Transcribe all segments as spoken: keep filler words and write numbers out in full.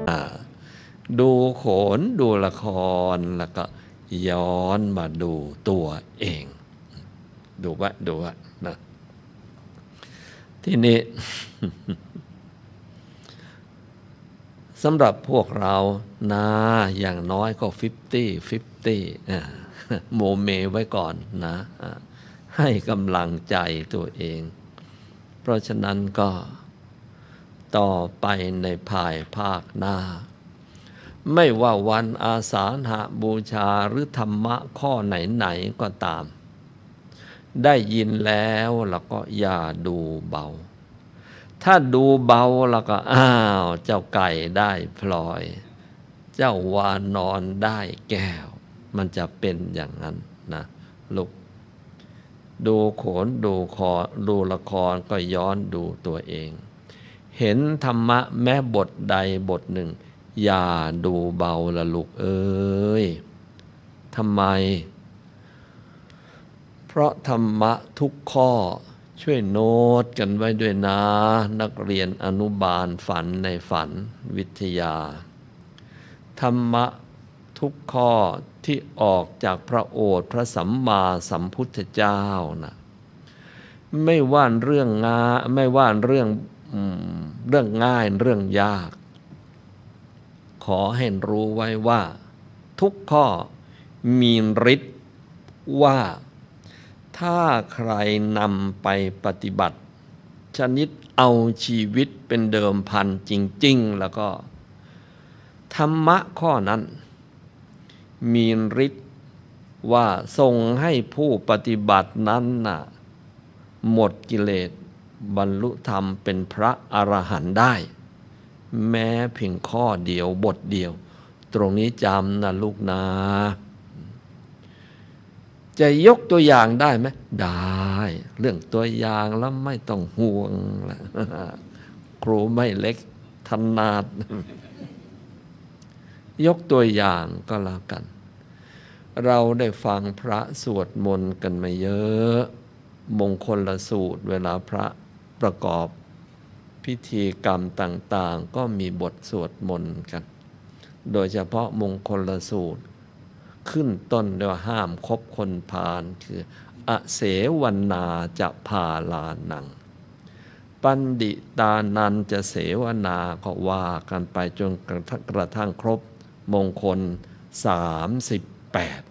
ดูโขนดูละครแล้วก็ย้อนมาดูตัวเอง ดูวะดูวะนะทีนี้ สำหรับพวกเรานะอย่างน้อยก็ฟิฟตี้ฟิฟตี้โมเมไว้ก่อนนะให้กำลังใจตัวเอง เพราะฉะนั้นก็ต่อไปในภายภาคหน้า ไม่ว่าวันอาสาฬหบูชาหรือธรรมะข้อไหนๆก็ตาม ได้ยินแล้วแล้วก็อย่าดูเบา ถ้าดูเบาแล้วก็อ้าวเจ้าไก่ได้พลอย เจ้าวานอนได้แก้ว มันจะเป็นอย่างนั้นนะลูกดูโขนดูคอดูละครก็ย้อนดูตัวเอง เห็นธรรมะแม้บทใดบทหนึ่งอย่าดูเบาละลูกเอ้ยทำไมเพราะธรรมะทุกข้อช่วยโน้ตกันไว้ด้วยนะนักเรียนอนุบาลฝันในฝันวิทยาธรรมะทุกข้อที่ออกจากพระโอษฐ์พระสัมมาสัมพุทธเจ้านะไม่ว่าเรื่องง่ายไม่ว่าเรื่องเรื่องง่ายเรื่องยากขอให้รู้ไว้ว่าทุกข้อมีฤทธิ์ว่าถ้าใครนำไปปฏิบัติชนิดเอาชีวิตเป็นเดิมพันจริงๆแล้วก็ธรรมะข้อนั้นมีฤทธิ์ว่าส่งให้ผู้ปฏิบัตินั้นน่ะหมดกิเลสบรรลุธรรมเป็นพระอรหันต์ได้แม้เพียงข้อเดียวบทเดียวตรงนี้จำนะลูกนะจะยกตัวอย่างได้ไหมได้เรื่องตัวอย่างแล้วไม่ต้องห่วงละครูไม่เล็กถนัดยกตัวอย่างก็แล้วกันเราได้ฟังพระสวดมนต์กันมาเยอะมงคลละสูตรเวลาพระประกอบพิธีกรรมต่างๆก็มีบทสวดมนต์กันโดยเฉพาะมงคลละสูตรขึ้นต้นด้วยว่าห้ามคบคนพาลคืออเสวนาจะพาลานังปัณฑิตานันจะเสวนาก็ว่ากันไปจนกระทั่งครบมงคลสามสิบแปด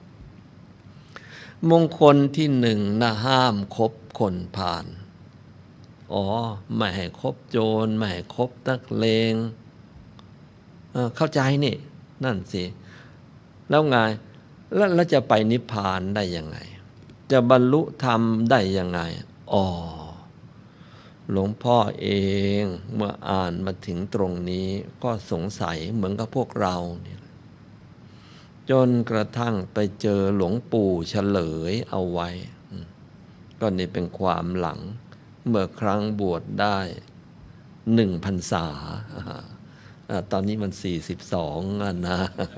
มงคลที่หนึ่งนะห้ามคบคนพาลอ๋อไม่ให้คบโจรไม่ให้คบนักเลง เอ่อ เข้าใจนี่นั่นสิแล้วไงแล้วเราจะไปนิพพานได้ยังไงจะบรรลุธรรมได้ยังไงอ๋อหลวงพ่อเองเมื่ออ่านมาถึงตรงนี้ก็สงสัยเหมือนกับพวกเราเนี่ยจนกระทั่งไปเจอหลวงปู่เฉลยเอาไว้ก็นี่เป็นความหลังเมื่อครั้งบวชได้หนึ่งพรรษาตอนนี้มันสี่สิบสองนะ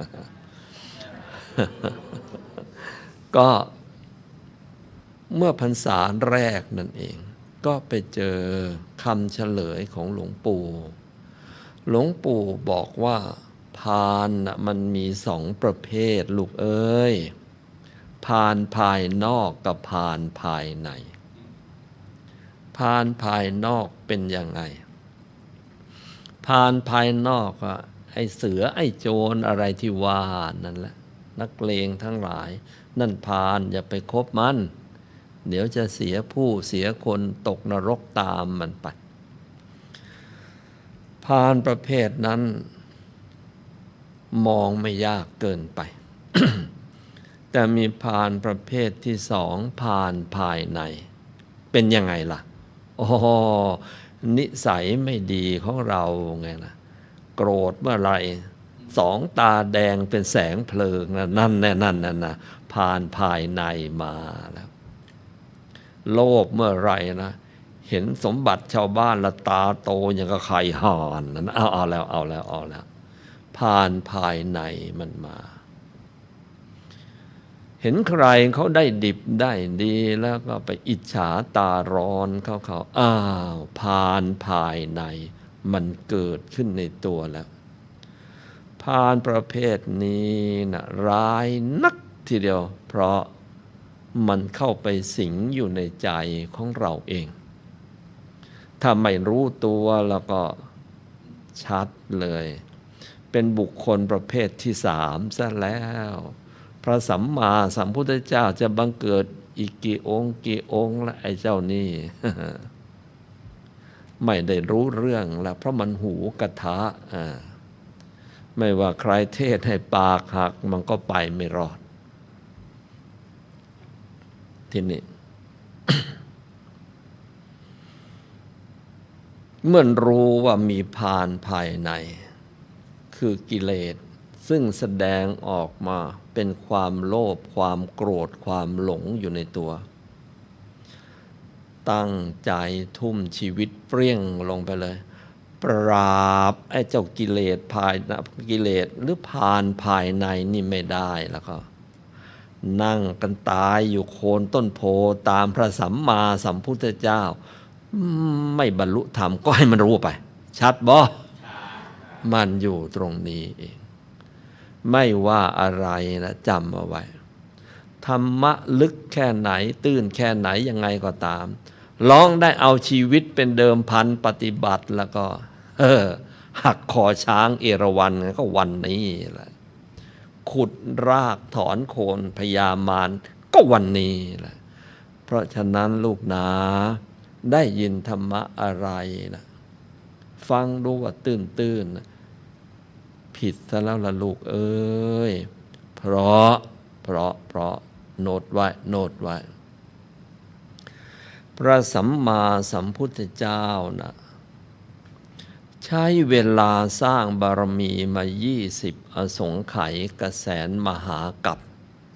ก็เมื่อพรรษาแรกนั่นเองก็ไปเจอคำเฉลยของหลวงปู่หลวงปู่บอกว่าพาลน่ะมันมีสองประเภทลูกเอ้ยพาลภายนอกกับพาลภายในพาลภายนอกเป็นยังไงพาลภายนอกอะไอ้เสือไอ้โจรอะไรที่ว่านั่นแหละนักเลงทั้งหลายนั่นพาลอย่าไปคบมันเดี๋ยวจะเสียผู้เสียคนตกนรกตามมันไปพาลประเภทนั้นมองไม่ยากเกินไป แต่มีพาลประเภทที่สองพาลภายในเป็นยังไงล่ะอ๋อนิสัยไม่ดีของเราไงล่ะโกรธเมื่อไหร่สองตาแดงเป็นแสงเพลิงนะนั่นแน่นั่นนั่นนะพาลภายในมาแล้วโลภเมื่อไหร่นะเห็นสมบัติชาวบ้านละตาโตอย่างกับไข่ห่านนั่นเอาเอาแล้วเอาแล้วเอาแล้วพาลภายในมันมาเห็นใครเขาได้ดิบได้ดีแล้วก็ไปอิจฉาตาร้อนเขาเขาอ้าวพาลภายในมันเกิดขึ้นในตัวแล้วพาลประเภทนี้นะร้ายนักทีเดียวเพราะมันเข้าไปสิงอยู่ในใจของเราเองถ้าไม่รู้ตัวแล้วก็ชัดเลยเป็นบุคคลประเภทที่สามซะแล้วพระสัมมาสัมพุทธเจ้าจะบังเกิดอีกกี่องค์กี่องค์ละไอ้เจ้านี่ ไม่ได้รู้เรื่องแล้วเพราะมันหูกระทะไม่ว่าใครเทศให้ปากหักมันก็ไปไม่รอดทีนี้ เมื่อรู้ว่ามีพาลภายในคือกิเลสซึ่งแสดงออกมาเป็นความโลภความโกรธความหลงอยู่ในตัวตั้งใจทุ่มชีวิตเปรี้ยงลงไปเลยปราบไอ้เจ้ากิเลสภายในกิเลสหรือพาลภายในนี่ไม่ได้แล้วก็นั่งกันตายอยู่โคนต้นโพตามพระสัมมาสัมพุทธเจ้าไม่บรรลุธรรมก็ให้มันรู้ไปชัดบ่มันอยู่ตรงนี้เองไม่ว่าอะไรนะจำเอาไว้ธรรมะลึกแค่ไหนตื้นแค่ไหนยังไงก็ตามลองได้เอาชีวิตเป็นเดิมพันปฏิบัติแล้วก็เออหักคอช้างเอราวัณก็วันนี้แหละขุดรากถอนโคนพยามารก็วันนี้แหละเพราะฉะนั้นลูกนาได้ยินธรรมะอะไรนะฟังดูว่าตื้นตื้นผิดซะแล้วล่ะลูกเอ้ยเพราะเพราะเพราะโน้ตไว้โน้ตไว้พระสัมมาสัมพุทธเจ้านะใช้เวลาสร้างบารมีมายี่สิบอสงไขยกแสนมหากัป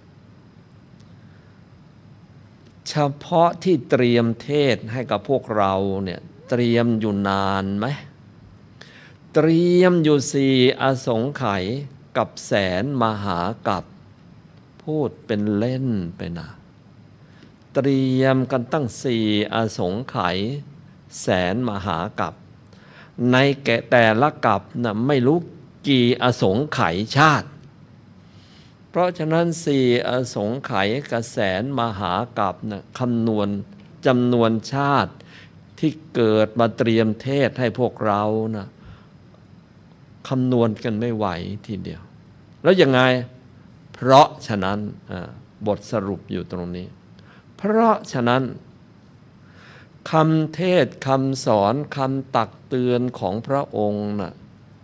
เฉพาะที่เตรียมเทศให้กับพวกเราเนี่ยเตรียมอยู่นานไหมเตรียมอยู่สี่อสงไขยกับแสนมหากัปพูดเป็นเล่นไปนะเตรียมกันตั้งสี่อสงไขยแสนมหากัปในแก่แต่ละกัปนะไม่รู้กี่อสงไขยชาติเพราะฉะนั้นสี่อสงไขยกับแสนมหากัปนะคำนวณจำนวนชาติที่เกิดมาเตรียมเทศให้พวกเรานะคำนวณกันไม่ไหวทีเดียวแล้วยังไงเพราะฉะนั้นบทสรุปอยู่ตรงนี้เพราะฉะนั้นคำเทศคำสอนคำตักเตือนของพระองค์น่ะ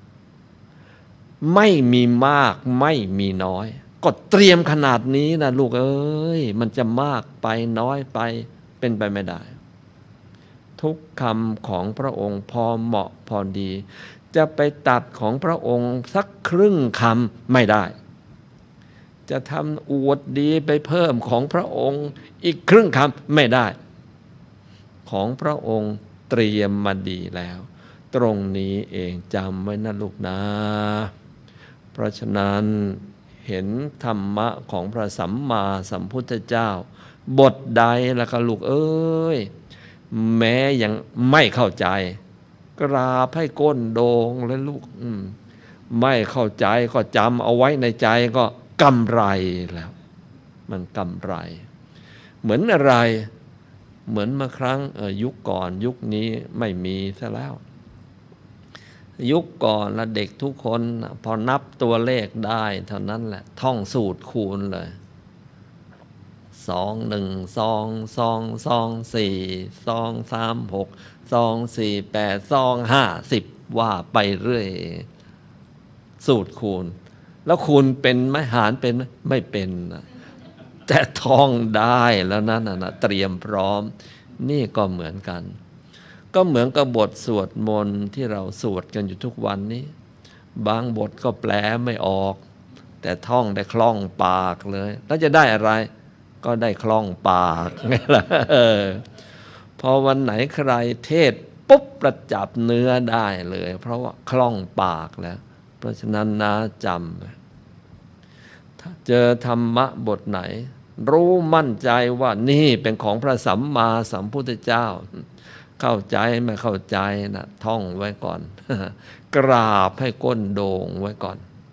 ไม่มีมากไม่มีน้อยก็เตรียมขนาดนี้นะลูกเอ้ยมันจะมากไปน้อยไปเป็นไปไม่ได้ทุกคำของพระองค์พอเหมาะพอดีจะไปตัดของพระองค์สักครึ่งคำไม่ได้จะทำอวดดีไปเพิ่มของพระองค์อีกครึ่งคำไม่ได้ของพระองค์เตรียมมาดีแล้วตรงนี้เองจำไว้นะลูกนะเพราะฉะนั้นเห็นธรรมะของพระสัมมาสัมพุทธเจ้าบทใดแล้วก็ลูกเอ้ยแม้ยังไม่เข้าใจกราบให้ก้นโดงเลยลูกไม่เข้าใจก็จำเอาไว้ในใจก็กำไรแล้วมันกำไรเหมือนอะไรเหมือนเมื่อครั้งยุคก่อนยุคนี้ไม่มีซะแล้วยุคก่อนละเด็กทุกคนพอนับตัวเลขได้เท่านั้นแหละท่องสูตรคูณเลยสองหนึ่งสองสองสองสี่สองสามหกสองสี่แปดสองห้าสิบว่าไปเรื่อยสูตรคูณแล้วคูณเป็นไหมหารเป็นไหมไม่เป็นนะแต่ท่องได้แล้วนั่นนะเตรียมพร้อมนี่ก็เหมือนกันก็เหมือนกับบทสวดมนต์ที่เราสวดกันอยู่ทุกวันนี้บางบทก็แปลไม่ออกแต่ท่องได้คล่องปากเลยแล้วจะได้อะไรก็ได้คล่องปากไงล่ะเออพอวันไหนใครเทศปุ๊บประจับเนื้อได้เลยเพราะว่าคล่องปากแล้วเพราะฉะนั้นนะจำถ้าเจอธรรมะบทไหนรู้มั่นใจว่านี่เป็นของพระสัมมาสัมพุทธเจ้าเข้าใจไม่เข้าใจนะท่องไว้ก่อนกราบให้ก้นโด่งไว้ก่อน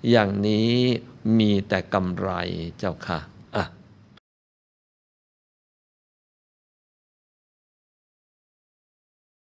อย่างนี้มีแต่กำไรเจ้าค่ะ